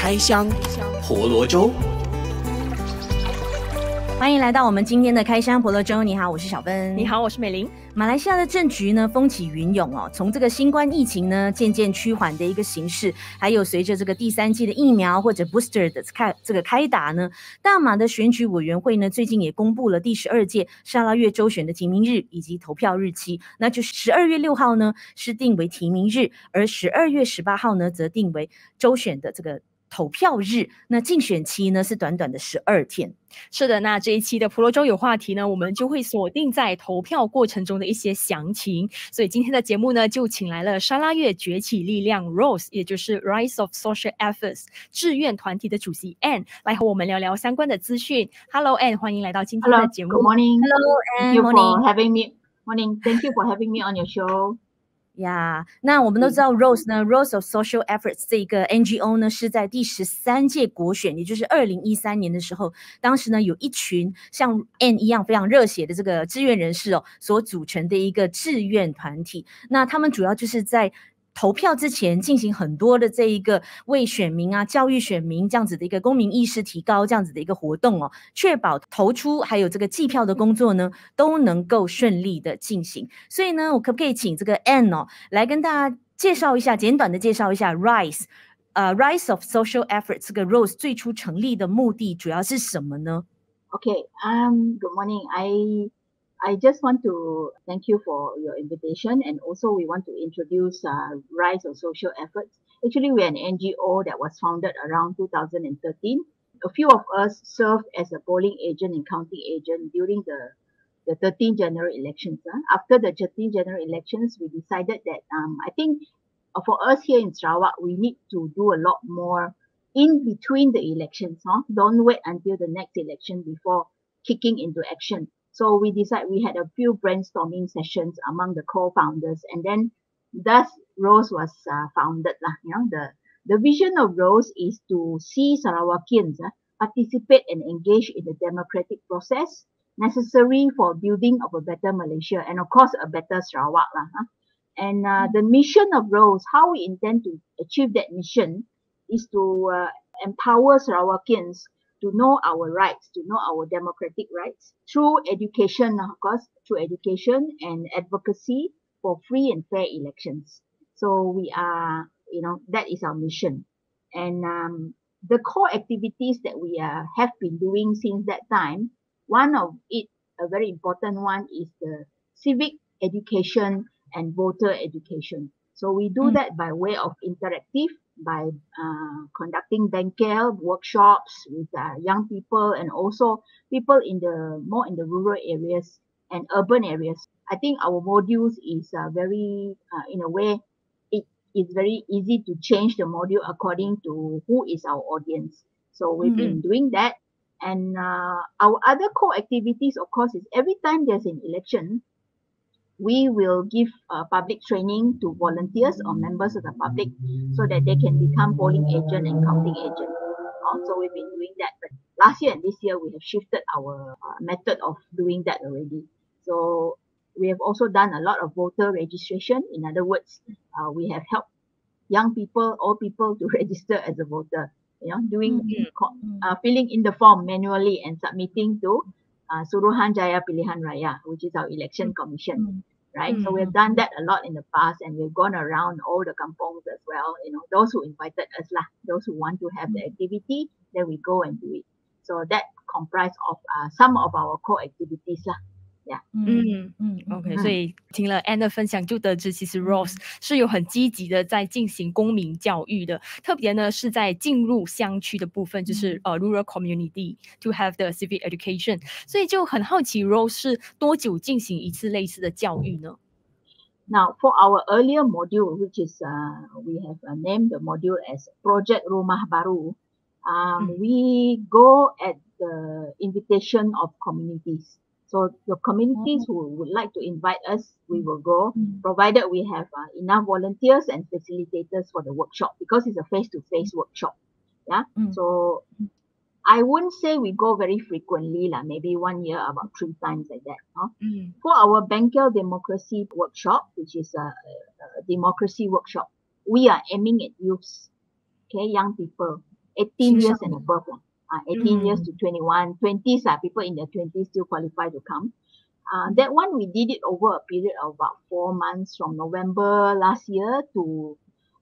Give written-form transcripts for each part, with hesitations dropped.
开箱婆罗洲。 欢迎来到我们今天的开箱婆罗洲。你好，我是小芬。 你好，我是美玲。 马来西亚的政局呢风起云涌哦，从这个新冠疫情呢渐渐趋缓的一个形势，还有随着这个第3剂的疫苗或者 booster 的开打呢，大马的选举委员会呢最近也公布了第12届沙拉越州选的提名日以及投票日期，那就是12月6号呢是定为提名日，而12月18号呢则定为州选的这个投票日，那竞选期呢是短短的12天。 是的，那这一期的婆罗洲有话题呢，我们就会锁定在投票过程中的一些详情。所以今天的节目呢，就请来了沙拉越崛起力量 ROSE， 也就是 Rise of Social Efforts 志愿团体的主席 Anne 来和我们聊聊相关的资讯。Hello Anne， 欢迎来到今天的节目。 Good morning. Hello Anne, Thank you for having me. Morning. Thank you for having me on your show. 呀，那我们都知道 ROSE 呢 ，Rose of Social Efforts 这个 NGO 呢是在第13届国选，也就是2013年的时候，当时呢有一群像 Anne 一样非常热血的这个志愿人士哦所组成的一个志愿团体。那他们主要就是在投票之前进行很多的这一个为选民啊教育选民这样子的一个公民意识提高这样子的一个活动哦，确保投出还有这个计票的工作呢都能够顺利的进行。所以呢，我可不可以请这个 Anne 哦来跟大家介绍一下，简短的介绍一下 Rise of Social Efforts 这个 ROSE 最初成立的目的主要是什么呢？ Okay. Good morning. I just want to thank you for your invitation, and also we want to introduce Rise of Social Efforts. Actually, we're an NGO that was founded around 2013. A few of us served as a polling agent and counting agent during the 13th general elections. After the 13th general elections, we decided that I think for us here in Sarawak, we need to do a lot more in between the elections. Don't wait until the next election before kicking into action. So we had a few brainstorming sessions among the co-founders, and then thus ROSE was founded. The vision of ROSE is to see Sarawakians participate and engage in the democratic process necessary for building of a better Malaysia and of course a better Sarawak. And the mission of ROSE, how we intend to achieve that mission is to empower Sarawakians to know our rights, to know our democratic rights through education, of course, through education and advocacy for free and fair elections. So we are, that is our mission. And the core activities that we have been doing since that time, one of it, a very important one, is the civic education and voter education. So we do that by way of interactive, by conducting bengkel workshops with young people and also people more in the rural areas and urban areas. I think our modules is very, in a way, it is very easy to change the module according to who is our audience. So we've been doing that. And our other core activities, of course, is every time there's an election, we will give public training to volunteers or members of the public so that they can become polling agent and counting agent. So we've been doing that. But last year and this year, we have shifted our method of doing that already. So we have also done a lot of voter registration. In other words, we have helped young people, all people to register as a voter. Filling in the form manually and submitting to Suruhanjaya Pilihan Raya, which is our election commission, right? So we've done that a lot in the past, and we've gone around all the kampongs as well. Those who invited us, those who want to have the activity, then we go and do it. So that comprised of some of our core activities OK， 所以听了 Anne 的分享就得知，其实 ROSE 是有很积极的在进行公民教育的，特别呢是在进入乡区的部分，就是rural community to have the civic education。所以就很好奇 ROSE 是多久进行一次类似的教育呢？ Now, for our earlier module, which is we have named the module as Project Rumah Baru, we go at the invitation of communities. So the communities who would like to invite us, we will go, provided we have enough volunteers and facilitators for the workshop, because it's a face-to-face workshop. So I wouldn't say we go very frequently, maybe 1 year about 3 times like that. For our Bengkel Democracy workshop, which is a democracy workshop, we are aiming at youths, young people. 18 years and above. 18 years to 21, 20s, people in their 20s still qualify to come. That one, we did it over a period of about 4 months from November last year to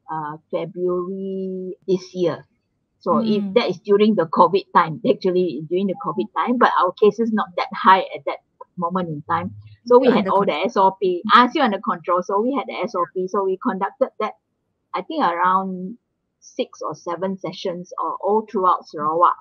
February this year. So if that is during the COVID time, actually during the COVID time, but our cases not that high at that moment in time. So we had all the SOP, still under control. So we had the SOP. So we conducted that, I think around 6 or 7 sessions all throughout Sarawak.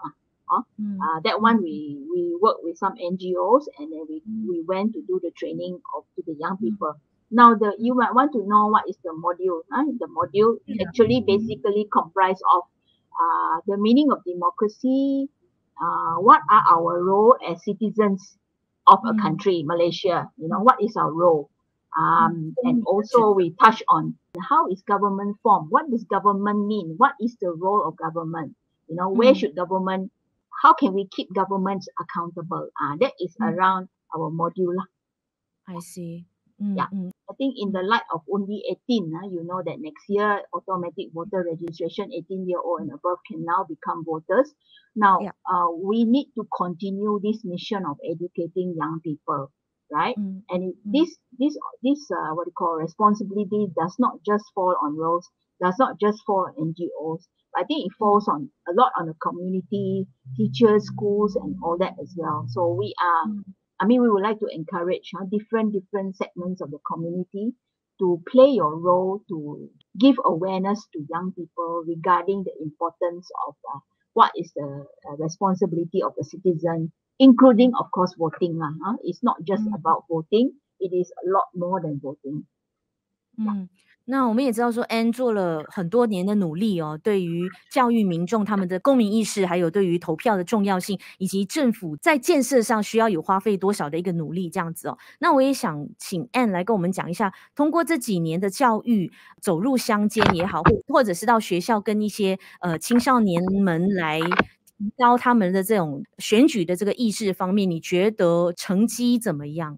That one we worked with some NGOs, and then we went to do the training to the young people. Now you might want to know what is the module. The module actually basically comprised of the meaning of democracy, what are our role as citizens of a country, Malaysia, what is our role? And also we touch on how is government formed? What does government mean? What is the role of government? Where should government, how can we keep governments accountable? That is around our module. I see. Yeah. I think in the light of only 18, you know that next year automatic voter registration, 18-year-old and above can now become voters. Now, we need to continue this mission of educating young people, right? And this what you call responsibility does not just fall on Rose, does not just fall on NGOs. I think it falls on a lot on the community, teachers, schools, and all that as well. So we would like to encourage different segments of the community to play your role to give awareness to young people regarding the importance of what is the responsibility of a citizen, including, of course, voting. It's not just about voting. It is a lot more than voting. 那我们也知道说 Anne 做了很多年的努力哦，对于教育民众他们的公民意识，还有对于投票的重要性，以及政府在建设上需要有花费多少的一个努力这样子哦。那我也想请 Anne 来跟我们讲一下，通过这几年的教育，走入乡间也好，或者是到学校跟一些青少年们来提高他们的这种选举的这个意识方面，你觉得成绩怎么样？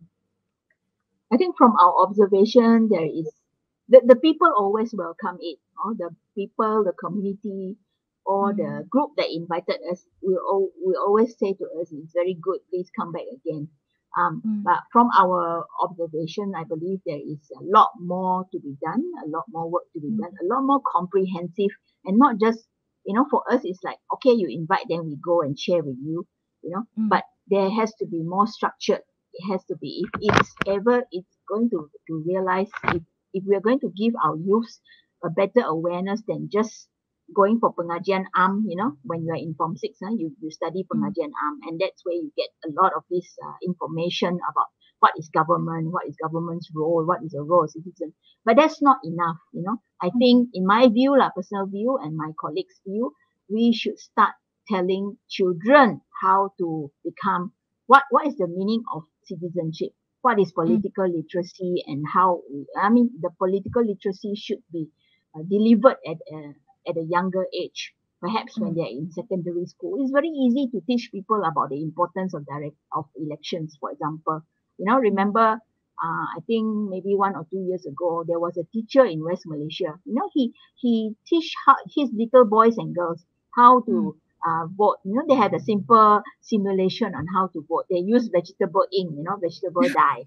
I think from our observation, there is the people always welcome it. The people, the community, or the group that invited us will always say to us, it's very good, please come back again. But from our observation, I believe there is a lot more to be done, a lot more work to be done, a lot more comprehensive, and not just, for us, it's like, okay, you invite them, we go and share with you, but there has to be more structured. It has to be, if it's going to realize, if we are going to give our youth a better awareness than just going for pengajian am, when you are in Form 6, you study pengajian am, and that's where you get a lot of this information about what is government, what is government's role, what is the role of citizen. But that's not enough, I think in my view, personal view, and my colleagues' view, we should start telling children how to become, what is the meaning of citizenship? What is political literacy, and how, the political literacy should be delivered at a younger age, perhaps when they're in secondary school. It's very easy to teach people about the importance of elections, for example. Remember, I think maybe 1 or 2 years ago, there was a teacher in West Malaysia. He teach his little boys and girls how to vote. They had a simple simulation on how to vote. They use vegetable ink, vegetable dye,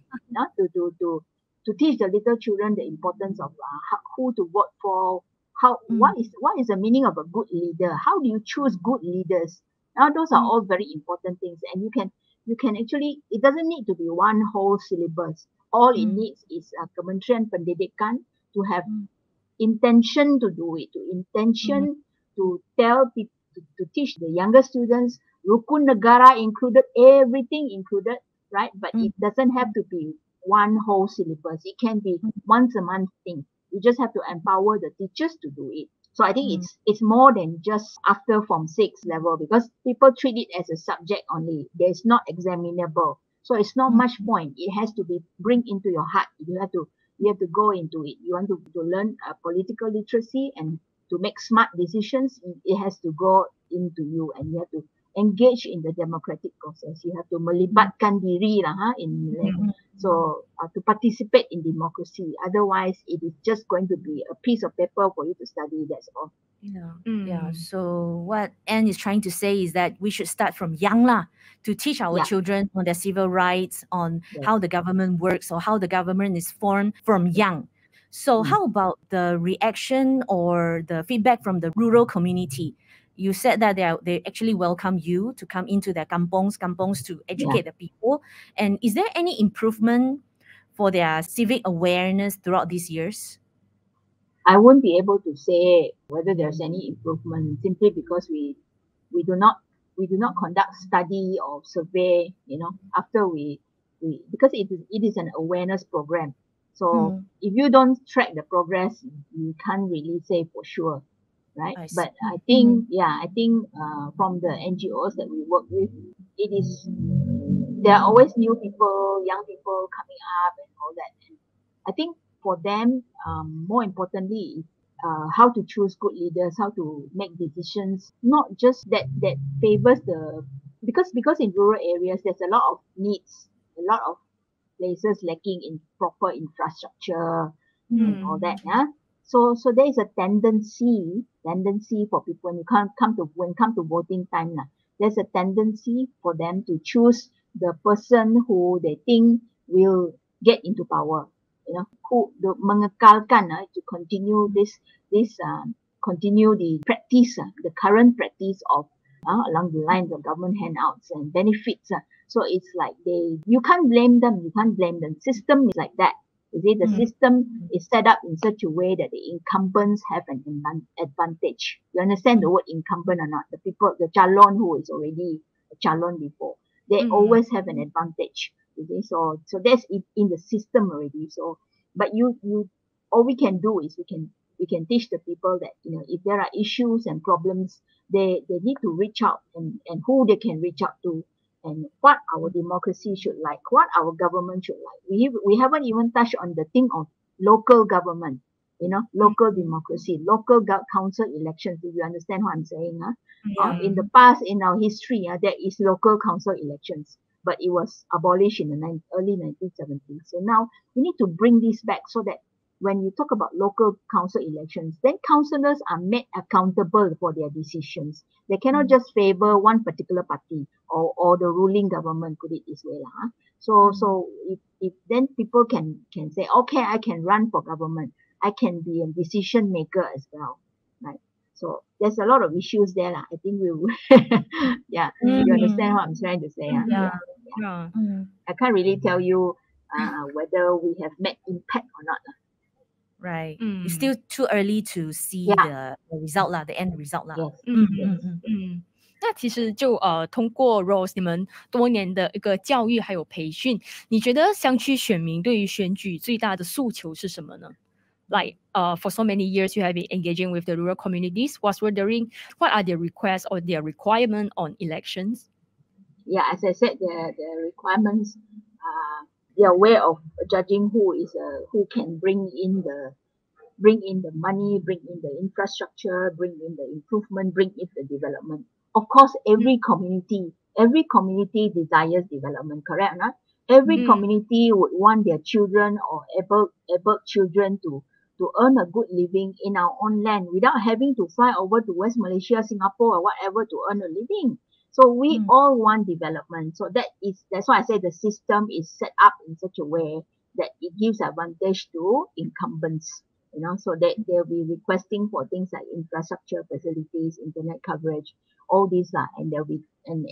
to teach the little children the importance of who to vote for. What is the meaning of a good leader? How do you choose good leaders? Now, those are all very important things, and you can actually, it doesn't need to be one whole syllabus. All it needs is Kementerian Pendidikan to have intention to do it, to tell people, to teach the younger students, Rukun Negara included, everything included, right? But it doesn't have to be one whole syllabus. It can be once a month thing. You just have to empower the teachers to do it. So I think it's more than just after Form 6 level, because people treat it as a subject only. There's not examinable. So it's not much point. It has to be bring into your heart. You have to go into it. You want to learn political literacy and to make smart decisions, it has to go into you, and you have to engage in the democratic process. You have to melibatkan diri lah, in Malay. So to participate in democracy. Otherwise, it is just going to be a piece of paper for you to study. That's all. Yeah. So what Anne is trying to say is that we should start from young lah, to teach our children on their civil rights, on how the government works or how the government is formed from young. So how about the reaction or the feedback from the rural community? You said that they actually welcome you to come into their kampongs to educate the people. And is there any improvement for their civic awareness throughout these years? I won't be able to say whether there's any improvement simply because we do not conduct study or survey, after we because it is an awareness program. So if you don't track the progress, you can't really say for sure, right? But I think, from the NGOs that we work with, there are always new people, young people coming up and all that. And I think for them, more importantly, how to choose good leaders, how to make decisions, not just that favors because in rural areas, there's a lot of needs, a lot of places lacking in proper infrastructure and all that. So there is a tendency for people when come to voting time, there's a tendency for them to choose the person who they think will get into power, who mengekalkan to continue continue the practice, the current practice of along the lines of government handouts and benefits. So it's like you can't blame them. System is like that. You see, the system is set up in such a way that the incumbents have an advantage. You understand the word incumbent or not? The people, the calon who is already a calon before, they always have an advantage. You see, so that's in the system already. So, but all we can do is we can teach the people that if there are issues and problems, they need to reach out and who they can reach out to, and what our democracy should like, what our government should like. We haven't even touched on the thing of local government, local democracy, local council elections. If you understand what I'm saying, in the past, in our history, there is local council elections, but it was abolished in the early 1970s. So now we need to bring this back so that when you talk about local council elections, then councillors are made accountable for their decisions. They cannot just favor one particular party or the ruling government, put it this way. So if then people can say, okay, I can run for government. I can be a decision maker as well. Right? So there's a lot of issues there. I think we will, you understand what I'm trying to say. I can't really tell you whether we have made impact or not. Right. It's still too early to see the result the end result Yes. 那其实就通过 Rose 你们多年的一个教育还有培训，你觉得乡区选民对于选举最大的诉求是什么呢？ Like for so many years you have been engaging with the rural communities. Was wondering what are their requests or their requirement on elections? Yeah, as I said, the requirements their way of judging who can bring in the money, bring in the infrastructure, bring in the improvement, bring in the development. Of course, every community desires development, correct or not? Every community would want their children or able children to earn a good living in our own land without having to fly over to West Malaysia, Singapore or whatever to earn a living. So we all want development. So that's why I say the system is set up in such a way that it gives advantage to incumbents. So that they'll be requesting for things like infrastructure, facilities, internet coverage, all these and there'll be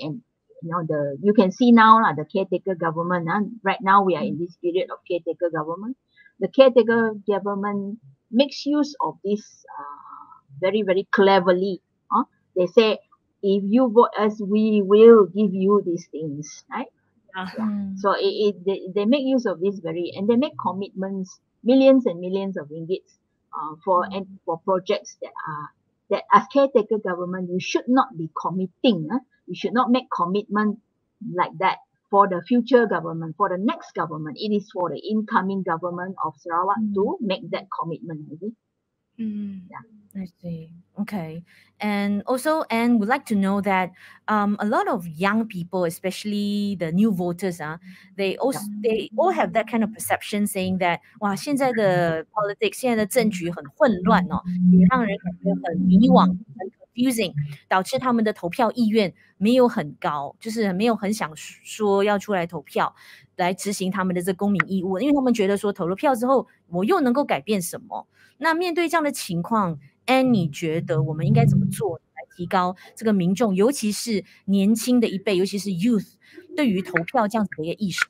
you can see now the caretaker government. Right now we are in this period of caretaker government. The caretaker government makes use of this very, very cleverly. They say, if you vote us, we will give you these things, right? So they make use of this and they make commitments, millions and millions of ringgits for projects that as caretaker government, you should not be committing. You should not make commitment like that for the future government, for the next government. It is for the incoming government of Sarawak to make that commitment. I see. Okay. And also, and would like to know that a lot of young people, especially the new voters, they all have that kind of perception, saying that 哇，现在的 politics，现在的政局很混乱哦，也让人感觉很迷惘，很 confusing，导致他们的投票意愿没有很高，就是没有很想说要出来投票，来执行他们的这公民义务，因为他们觉得说投了票之后，我又能够改变什么？那面对这样的情况，Anne，你觉得我们应该怎么做来提高这个民众，尤其是年轻的一辈，尤其是 youth 对于投票这样子的一个意识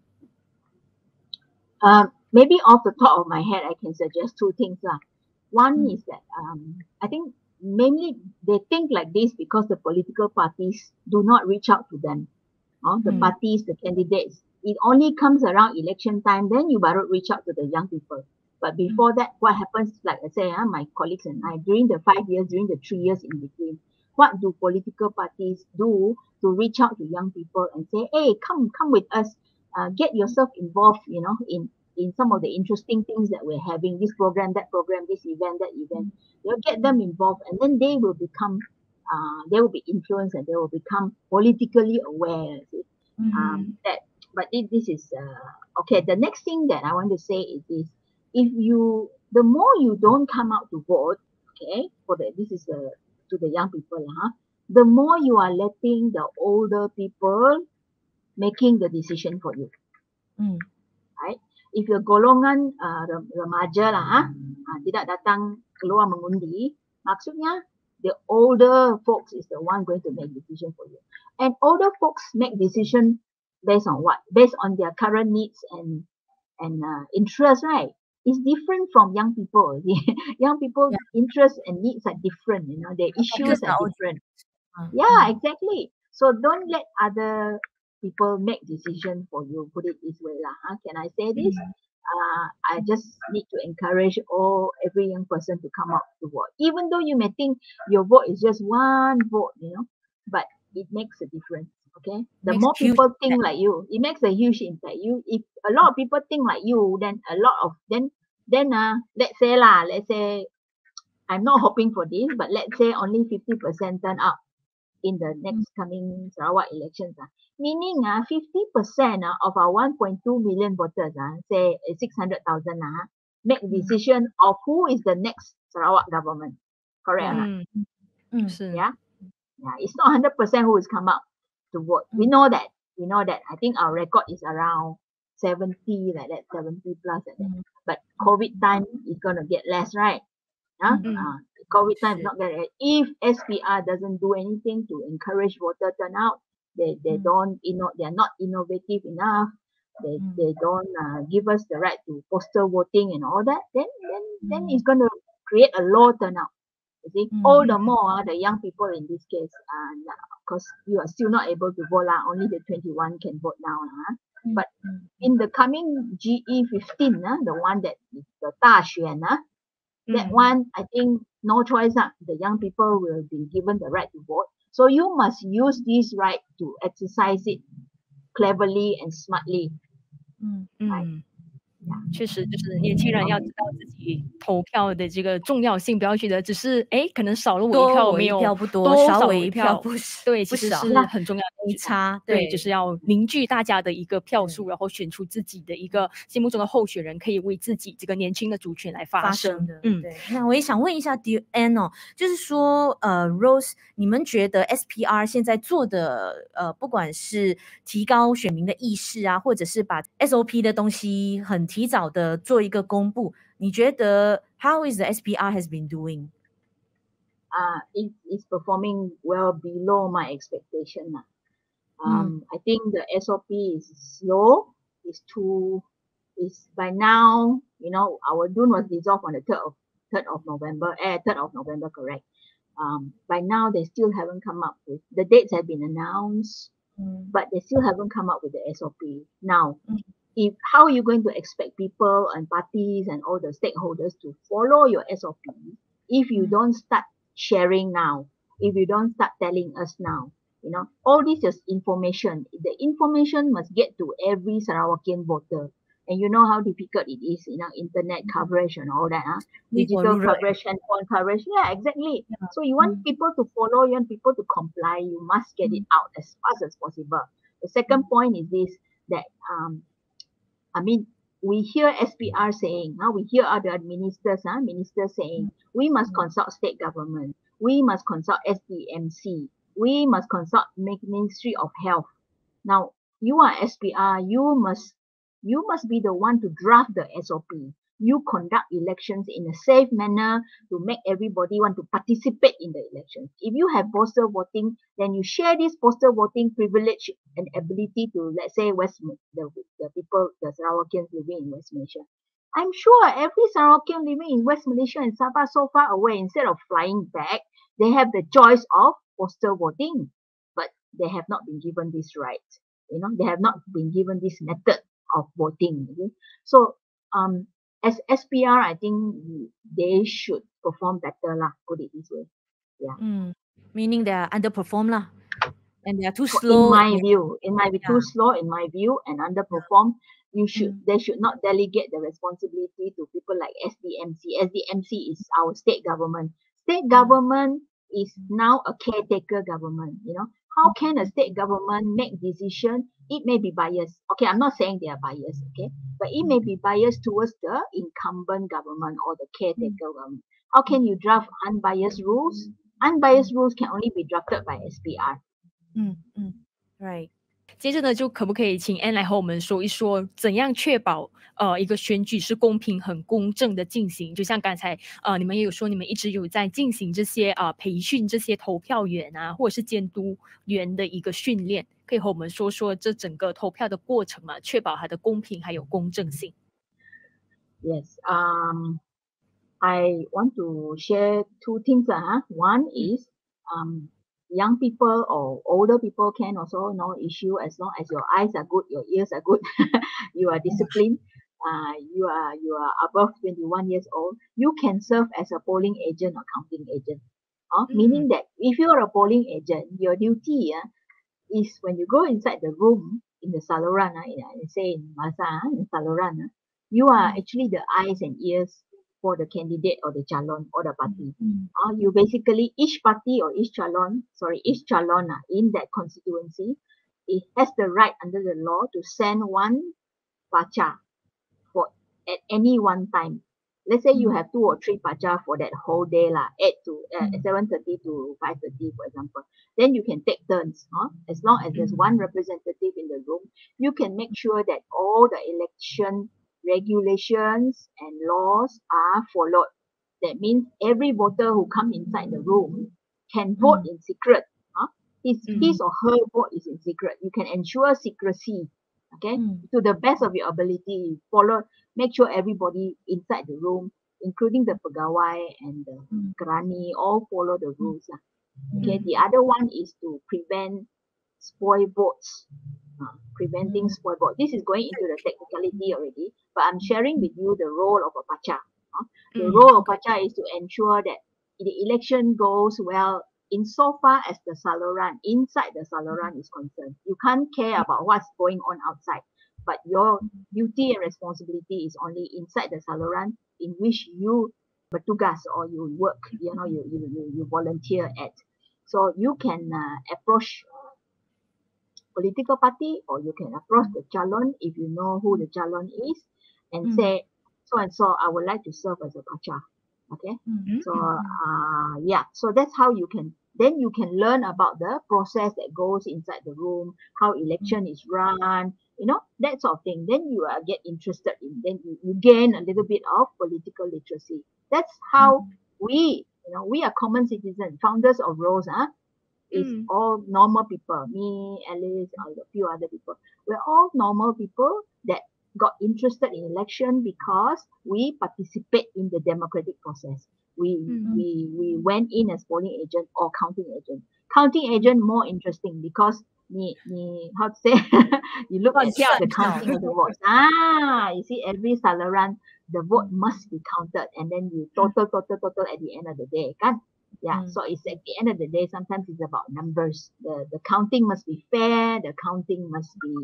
？Maybe off the top of my head, I can suggest two things lah. One is that I think mainly they think like this because the political parties do not reach out to them. The parties, the candidates. It only comes around election time, then you better reach out to the young people. But before that, what happens, like I say, my colleagues and I, during the 5 years, during the 3 years in between, what do political parties do to reach out to young people and say, hey, come with us, get yourself involved, in some of the interesting things that we're having, this program, this event, that event. They'll get them involved, and then they will become, they will be influenced, and they will become politically aware. But this is, okay, the next thing that I want to say is this. The more you don't come out to vote, okay, this is to the young people, the more you are letting the older people making the decision for you. Right? If you're golongan remaja lah, tidak datang keluar mengundi, maksudnya the older folks is the one going to make decision for you. And older folks make decision based on what? Based on their current needs and interest, right? It's different from young people. Young people's interests and needs are different, their issues are different. Yeah, exactly. So don't let other people make decisions for you. Put it this way lah. Can I say this? I just need to encourage every young person to come out to vote. Even though you may think your vote is just one vote, but it makes a difference. Okay, the more people think like you, it makes a huge impact. If a lot of people think like you, then let's say I'm not hoping for this, but let's say only 50% turn out in the next coming Sarawak elections. Meaning 50% of our 1.2 million voters, say 600,000, make decision of who is the next Sarawak government. Correct or not? Yeah, it's not 100% who has come out to vote. We know that. I think our record is around 70, like that, 70 plus. Like that. But COVID time is going to get less, right? COVID time is not going to. If SPR doesn't do anything to encourage voter turnout, they don't, they're not innovative enough. They don't give us the right to postal voting and all that. Then it's going to create a low turnout. You see, all the more the young people in this case, because you are still not able to vote, only the 21 can vote now. But in the coming GE15, the one that is the 大选, that one, I think no choice. The young people will be given the right to vote. So you must use this right to exercise it cleverly and smartly. Right? 确实就是年轻人要知道自己投票的这个重要性，不要觉得只是可能少了我一票，没有票不多，少我一票不对，其实是很重要的一差。 对，就是要凝聚大家的一个票数，然后选出自己的一个心目中的候选人，可以为自己这个年轻的族群来发声的。对。那我也想问一下 Dear Anne 就是说Rose， 你们觉得 SPR 现在做的不管是提高选民的意识啊，或者是把 SOP 的东西很提早的做一个公布，你觉得 how is the SPR has been doing? It's performing well below my expectation. I think the SOP is slow. It's by now, our DUN was dissolved on the 3rd of November, correct. By now, they still haven't come up with, the dates have been announced, but they still haven't come up with the SOP. Now, how are you going to expect people and parties and all the stakeholders to follow your SOP if you don't start sharing now, if you don't start telling us now? All this is information. The information must get to every Sarawakian voter. And you know how difficult it is, internet coverage and all that, digital coverage, handphone coverage. Yeah, exactly. Yeah. So you want people to follow, you want people to comply, you must get it out as fast as possible. The second point is this, that, we hear SPR saying, we hear other ministers saying, we must consult state government, we must consult SDMC, we must consult Ministry of Health. Now, you are SPR, you must be the one to draft the SOP. You conduct elections in a safe manner to make everybody want to participate in the elections. If you have postal voting, then you share this postal voting privilege and ability to, let's say, the people, the Sarawakians living in West Malaysia. I'm sure every Sarawakian living in West Malaysia and Sabah so far away, instead of flying back, they have the choice of postal voting, but they have not been given this right. They have not been given this method of voting. Okay? So, as SPR, I think they should perform better lah. Put it this way. Yeah. Meaning they are underperformed lah, and they are too slow. In my view, too slow in my view and underperformed. They should not delegate the responsibility to people like SDMC. SDMC is our state government. State government is now a caretaker government. How can a state government make decision? It may be biased. Okay, I'm not saying they are biased, okay? But it may be biased towards the incumbent government or the caretaker government. How can you draft unbiased rules? Unbiased rules can only be drafted by SPR. Right. 接着呢，就可不可以请 Anne 来和我们说一说，怎样确保一个选举是公平、很公正的进行？就像刚才你们也有说，你们一直有在进行这些培训这些投票员啊，或者是监督员的一个训练，可以和我们说说这整个投票的过程嘛，确保它的公平还有公正性。 Yes, I want to share two things. One is young people or older people can also no issue, as long as your eyes are good, your ears are good, you are disciplined, you are above 21 years old, you can serve as a polling agent or counting agent. Meaning that if you are a polling agent, your duty is when you go inside the room in the saluran, say in Masa, in saluran, you are actually the eyes and ears for the candidate or the chalon or the party. You basically, each party or each chalon in that constituency, it has the right under the law to send one pacha at any one time. Let's say you have 2 or 3 pacha for that whole day, 7:30 to 5:30, for example. Then you can take turns. As long as there's one representative in the room, you can make sure that all the election regulations and laws are followed. That means every voter who comes inside the room can vote in secret. His or her vote is in secret. You can ensure secrecy. Okay, to the best of your ability, make sure everybody inside the room, including the pegawai and the kerani, all follow the rules. Okay, the other one is to prevent spoil votes. Preventing spoil vote. This is going into the technicality already, but I'm sharing with you the role of a pacha. The role of pacha is to ensure that the election goes well insofar as the saluran, inside the saluran is concerned. You can't care about what's going on outside, but your duty and responsibility is only inside the saluran in which you bertugas or you work, you volunteer at. So you can approach political party, or you can approach the chalon if you know who the chalon is, and say, so and so, I would like to serve as a pacha. Okay, so that's how you can learn about the process that goes inside the room, how election is run, that sort of thing. Then you get interested in, then you gain a little bit of political literacy. That's how we are common citizens, founders of ROSE, is all normal people. Me, Alice, and a few other people. We're all normal people that got interested in election because we participate in the democratic process. We went in as polling agent or counting agent. Counting agent more interesting because how to say you look at the counting of the votes. You see every saluran the vote must be counted, and then you total at the end of the day, kan? So it's at the end of the day, sometimes it's about numbers. The counting must be fair, the counting must be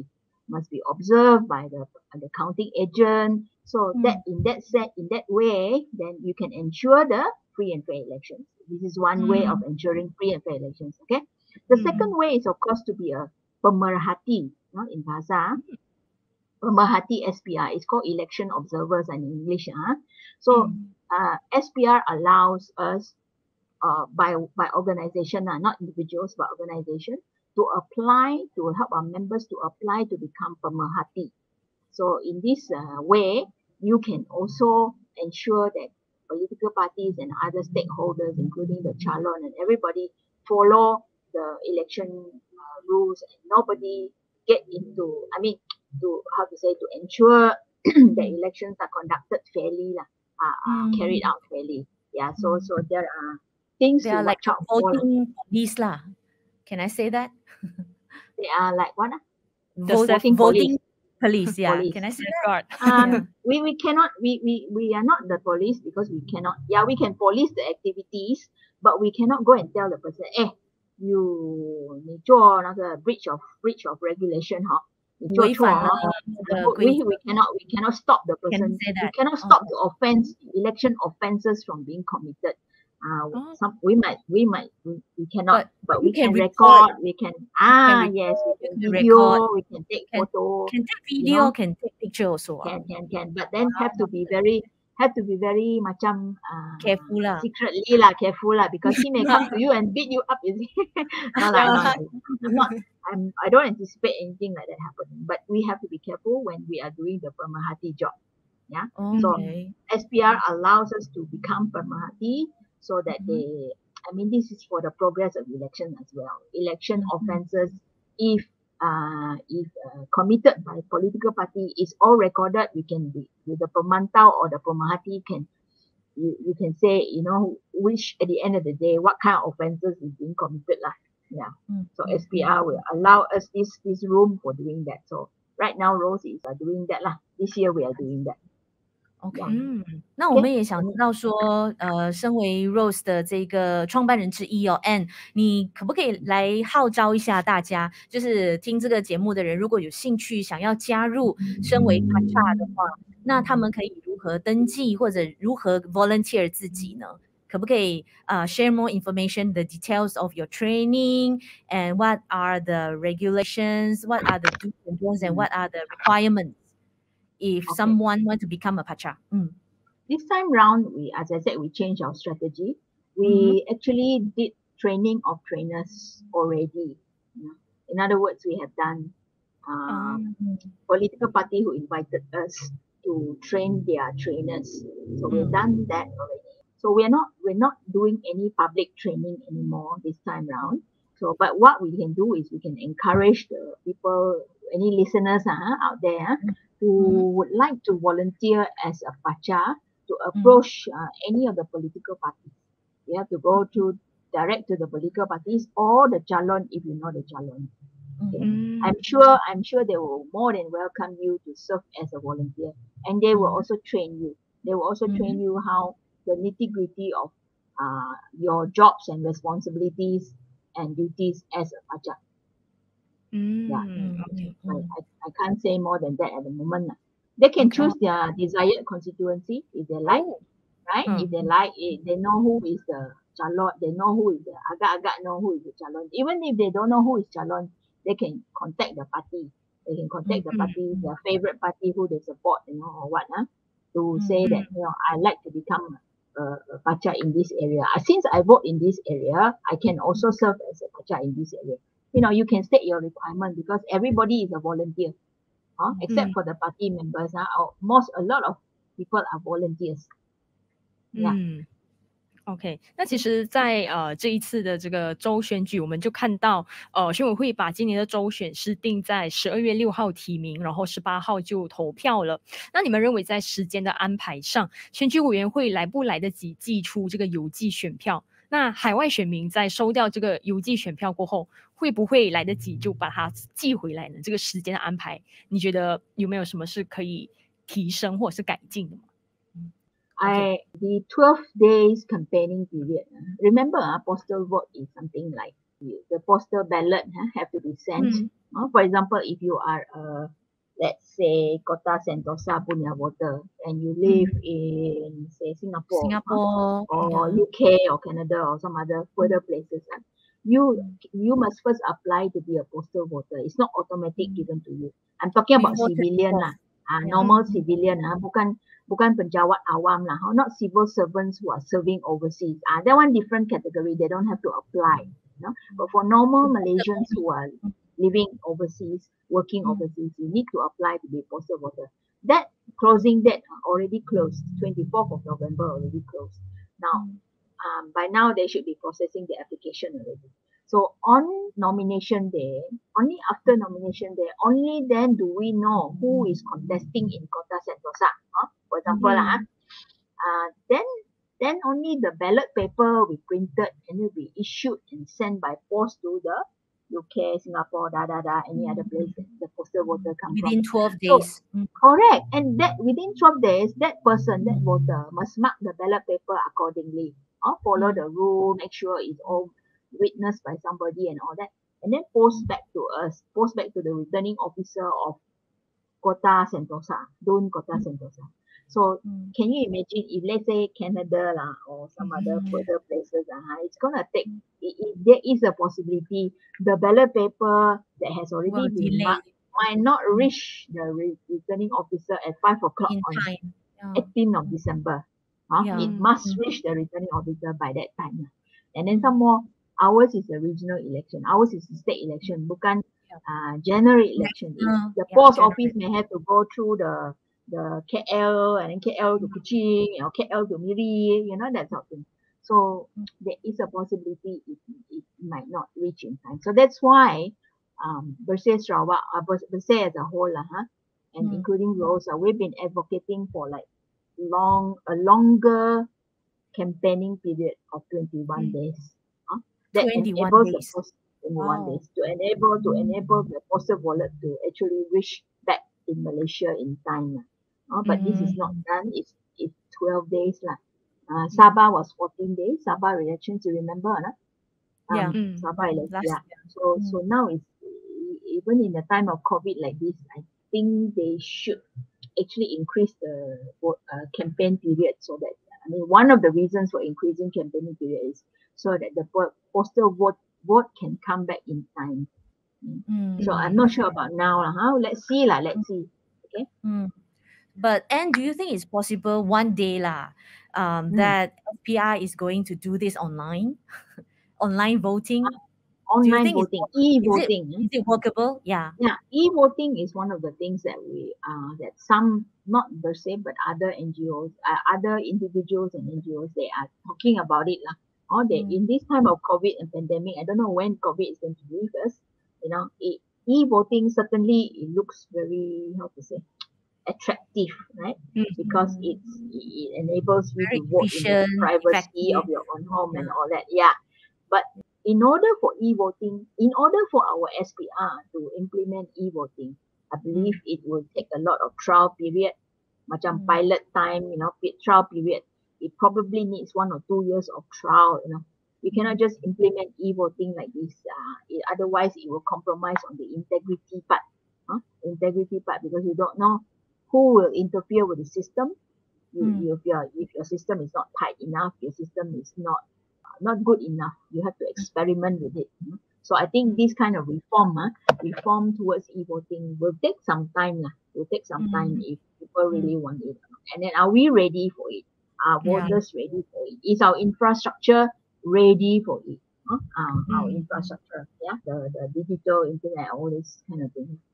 must be observed by the counting agent. So that in that way, then you can ensure the free and fair elections. This is one way of ensuring free and fair elections. Okay. The second way is of course to be a pemerhati, in bahasa. Pemerhati SPR. It's called election observers in English. So SPR allows us by organization, not individuals, but organization, to apply, to help our members to apply to become pemerhati. So in this way, you can also ensure that political parties and other stakeholders, including the calon and everybody, follow the election rules, and nobody get into, to ensure the elections are conducted fairly, carried out fairly. Yeah, so there are things they are to like watch out for. voting police lah. Can I say that? They are like what? Voting police, yeah. Police. Can I say Guard. that? We cannot, we are not the police because we cannot, we can police the activities, but we cannot go and tell the person,你做那个 breach of regulation, 你做错，we cannot stop the person. We cannot stop the offense, election offenses from being committed. We cannot, but we can record, we can yes, we can video, we can take photo, can take video, can take picture also. Can, but then have to be very macam careful lah. Secretly careful lah, because he may come to you and beat you up, you see. I don't anticipate anything like that happening, but we have to be careful when we are doing the pemerhati job. Yeah. Okay. So SPR allows us to become pemerhati so that this is for the progress of election as well. Election offences, if committed by political party, is all recorded. We can be with the pemantau or the pemerhati you can say, which at the end of the day, what kind of offences is being committed lah. Yeah. So SPR will allow us this room for doing that. So right now, Rose is doing that lah. This year we are doing that. OK，那我们也想知道说，身为 Rose 的这个创办人之一Ann， 你可不可以来号召一下大家，就是听这个节目的人，如果有兴趣想要加入身为 Pacha 的话，那他们可以如何登记或者如何 volunteer 自己呢？可不可以share more information, the details of your training, and what are the regulations, what are the do's and don'ts, and what are the requirements if someone wants to become a Pacha? This time round, as I said, we changed our strategy. We actually did training of trainers already. In other words, we have done political party who invited us to train their trainers. So we've done that already. So we're not doing any public training anymore this time round. So, but what we can do is we can encourage the people, any listeners out there, who would like to volunteer as a Pacha to approach any of the political parties. You have to go direct to the political parties or the calon if you know the calon. Okay. I'm sure they will more than welcome you to serve as a volunteer, and they will also train you. They will also train you how the nitty-gritty of your jobs and responsibilities and duties as a Pacha. I can't say more than that at the moment. They can choose their desired constituency if they like, right? If they like it, they know who is the calon, they know who is the agak-agak know who is the calon. Even if they don't know who is calon, they can contact the party. They can contact the party, their favorite party who they support, or what, to say that, I like to become a Pacha in this area. Since I vote in this area, I can also serve as a Pacha in this area. You can state your requirement because everybody is a volunteer, except for the party members. A lot of people are volunteers. OK， 那其实在这一次的这个州选举，我们就看到选委会把今年的州选是定在12月6号提名，然后18号就投票了。那你们认为在时间的安排上，选举委员会来不来得及寄出这个邮寄选票？那海外选民在收掉这个邮寄选票过后，会不会来得及就把它寄回来呢？这个时间的安排，你觉得有没有什么是可以提升或者是改进的吗 ？The 12 days campaigning period. Remember, postal vote is something like the postal ballot have to be sent. For example, if you are let's say Kota Sentosa punya voter and you live in say Singapore or UK or Canada or some other further places, you must first apply to be a postal voter. It's not automatic given to you. I'm talking about civilian lah, normal civilian bukan penjawat awam lah, not civil servants who are serving overseas. That one different category. They don't have to apply. But for normal Malaysians who are living overseas, working overseas, you need to apply to be a postal voter. That closing date already closed. 24th of November already closed. Now, by now they should be processing the application already. So on nomination day, only after nomination day, only then do we know who is contesting in Kota Sentosa. For example, then only the ballot paper will be printed and will be issued and sent by post to the UK, Singapore, any other place that the postal voter comes from. Within 12 days. So, correct. And that within 12 days, that person, that voter must mark the ballot paper accordingly. Follow the rule, make sure it's all witnessed by somebody and all that. And then post back to us, post back to the returning officer of Kota Sentosa, Dun Kota Sentosa. So can you imagine if let's say Canada or some other further places, it's going to take, there is a possibility the ballot paper that has already been marked might not reach the returning officer at 5 o'clock on 18th of December. It must reach the returning officer by that time. And then some more, ours is a regional election. Ours is a state election, bukan general election. The post office may have to go through the KL and then KL to Kuching, KL to Miri, that sort of thing. So there is a possibility it might not reach in time. So that's why Bersih Sarawak, Bersih as a whole, and including Rose, we've been advocating for like a longer campaigning period of 21 days. That 21 enables days. 21 days to enable the postal ballot to actually reach back in Malaysia in time. But this is not done. It's 12 days. Sabah was 14 days. Sabah elections, you remember? Sabah elections. So now it's even in the time of COVID like this, I think they should actually increase the campaign period so that, one of the reasons for increasing campaigning period is so that the postal vote can come back in time. So I'm not sure about now. Let's see. Okay. But Anne, do you think it's possible one day that FPI is going to do this online? Online voting? Online voting, e-voting. Is it workable? Yeah. Yeah, e-voting is one of the things that that some, not Bersih, but other NGOs, other individuals and NGOs, they are talking about it. In this time of COVID and pandemic, I don't know when COVID is going to leave us. E-voting certainly it looks very, attractive, right? Because it enables you to vote in the privacy of your own home and all that. Yeah. But in order for e-voting, in order for our SPR to implement e-voting, I believe it will take a lot of trial period, macam pilot time, trial period. It probably needs 1 or 2 years of trial, You cannot just implement e-voting like this. Otherwise, it will compromise on the integrity part. Because you don't know who will interfere with the system. If your system is not tight enough, your system is not good enough, you have to experiment with it. So I think this kind of reform towards e-voting will take some time. Will take some time if people really want it. And then are we ready for it? Are voters ready for it? Is our infrastructure ready for it? Our infrastructure, the digital internet, all this kind of thing.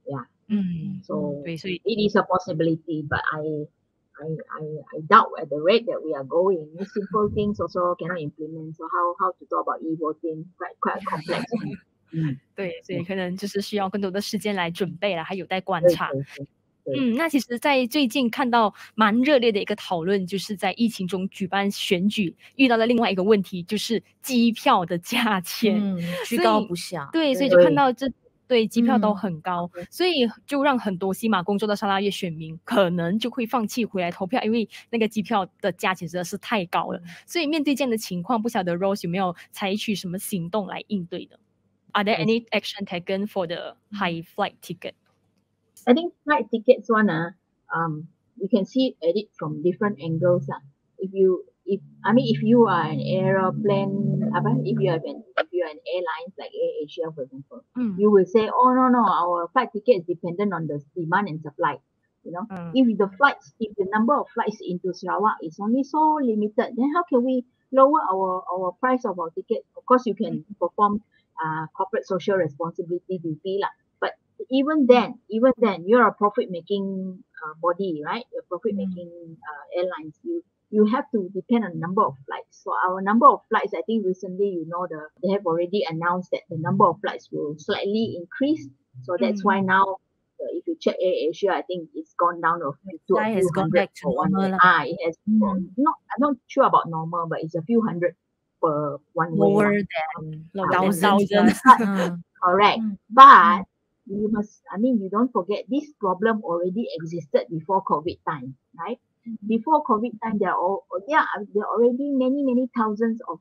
So it is a possibility, but I doubt at the rate that we are going. These simple things also cannot implement. So how to talk about e-voting, quite complex. 对，所以可能就是需要更多的时间来准备了，还有待观察。那其实在最近看到蛮热烈的一个讨论，就是在疫情中举办选举遇到了另外一个问题，就是机票的价钱居高不下。 对，所以就看到这对，机票都很高，所以就让很多西马工作的沙拉越选民可能就会放弃回来投票，因为那个机票的价钱真的是太高了。所以面对这样的情况，不晓得 Rose 有没有采取什么行动来应对的？Are there any action taken for the high flight ticket? I think flight tickets one, you can see it from different angles. If you are an aeroplane, if you are an airline like AirAsia, for example, you will say, oh no, our flight ticket is dependent on the demand and supply. If the number of flights into Sarawak is only so limited, then how can we lower our price of our ticket? Of course, you can perform corporate social responsibility duty lah. But even then, you're a profit-making body, right? You're profit-making airlines. You have to depend on the number of flights. So our number of flights, I think recently, they have already announced that the number of flights will slightly increase. So that's why now, if you check AirAsia, I think it's gone down to a few gone hundred back to for one normal. way. It has I'm not sure about normal, but it's a few hundred per one way. Lower than thousands. Correct. But you don't forget this problem already existed before COVID time, right? Before COVID time, there are already many thousands of,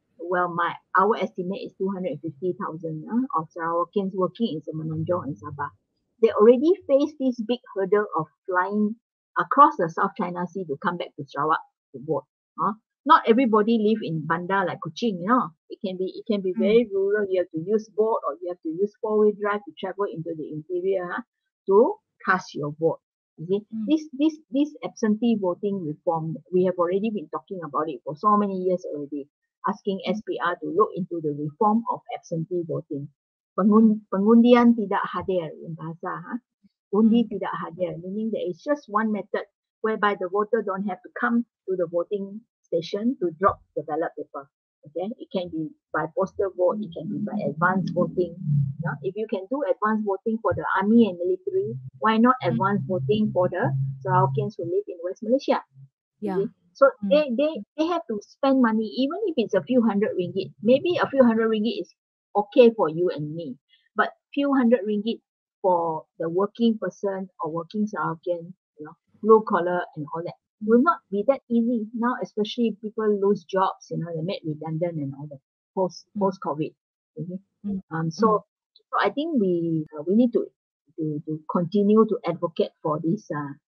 our estimate is 250,000 of Sarawakians working in Semenanjung and Sabah. They already face this big hurdle of flying across the South China Sea to come back to Sarawak to vote. Not everybody live in bandar like Kuching, It can be very rural. You have to use boat or you have to use four-wheel drive to travel into the interior to cast your vote. You see, this absentee voting reform, we have already been talking about it for so many years already, asking SPR to look into the reform of absentee voting. Pengundian tidak hadir in bahasa, undi tidak hadir, meaning there is just one method whereby the voter don't have to come to the voting station to drop the ballot paper. Okay, it can be by postal vote, it can be by advance voting. If you can do advance voting for the army and military, why not advance voting for the Sarawakians who live in West Malaysia? Yeah. So they have to spend money, even if it's a few hundred ringgit. Maybe a few hundred ringgit is okay for you and me, but few hundred ringgit for the working person or working Sarawakian, blue collar and all that will not be that easy now, especially if people lose jobs, they're made redundant and all that post COVID. So I think we need to continue to advocate for this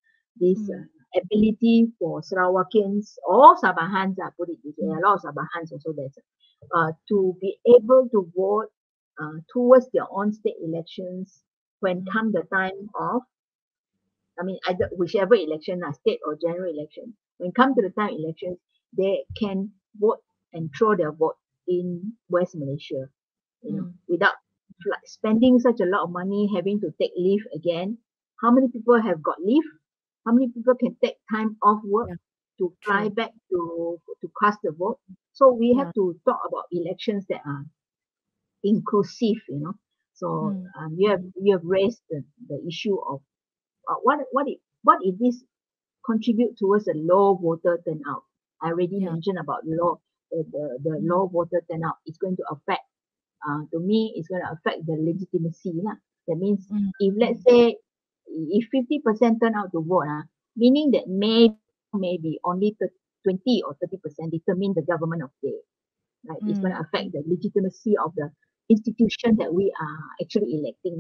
ability for Sarawakians or Sabahans, put it this way, a lot of Sabahans also there's to be able to vote towards their own state elections when come the time of, either whichever election, state or general election, when come to the time of elections, they can vote and throw their vote in West Malaysia, without spending such a lot of money, having to take leave again. How many people have got leave? How many people can take time off work to fly back to cast the vote? So we have to talk about elections that are inclusive, So you have raised the issue of what if this contribute towards a low voter turnout? I already mentioned about the low voter turnout. It's going to affect, to me, it's going to affect the legitimacy. That means if let's say if 50% turn out to vote, meaning that maybe only 20 or 30% determine the government of the day. Right? It's going to affect the legitimacy of the institution that we are actually electing.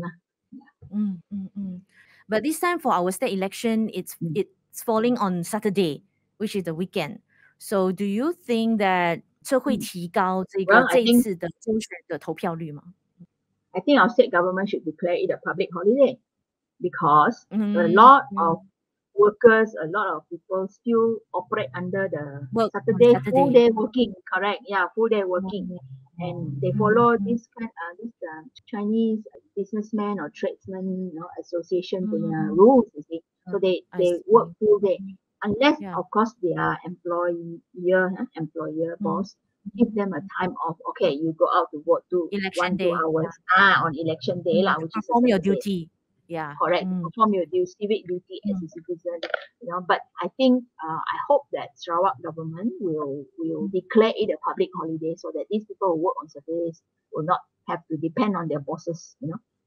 But this time for our state election, it's falling on Saturday, which is the weekend. So do you think that 这会提高这一次的州选的投票率吗？ I think our state government should declare it a public holiday because a lot of workers, a lot of people still operate under the Saturday full day working. Correct? Yeah, full day working. And they follow this Chinese businessman or tradesman association rules, you see. So they work full day. Unless, of course, their employer boss give them a time off. Okay, you go out to vote to election 2 hours on election day, which is perform your duty. Yeah, correct. Perform your civic duty as a citizen. But I think I hope that Sarawak government will declare it a public holiday so that these people who work on Saturdays will not have to depend on their bosses,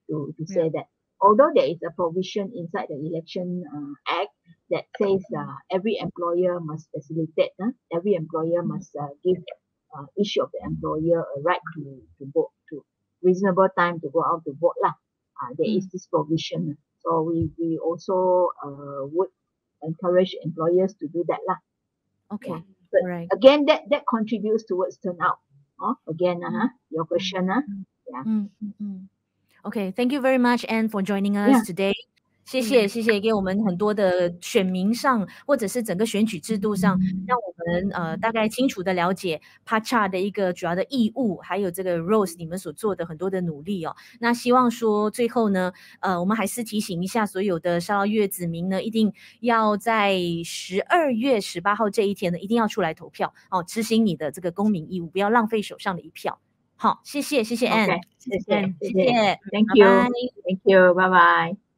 to say that although there is a provision inside the Election Act that says every employer must facilitate, every employer must give each of the employer a right to vote, to reasonable time to go out to vote lah. There is this provision. So we also would encourage employers to do that lah. Okay. Yeah. But Right. again, that contributes towards turnout. Again, your question, yeah. Okay, thank you very much, Anne, for joining us Yeah. today. 谢谢给我们很多的选民上，或者是整个选举制度上，让我们大概清楚的了解 PACA 的一个主要的义务，还有这个 Rose 你们所做的很多的努力哦。那希望说最后呢，我们还是提醒一下所有的沙捞越子民呢，一定要在12月18号这一天呢，一定要出来投票哦，执行你的这个公民义务，不要浪费手上的一票。好，谢谢 Anne， Okay. 谢谢 Anne， 谢谢 Thank you. Bye bye Thank you. Bye bye.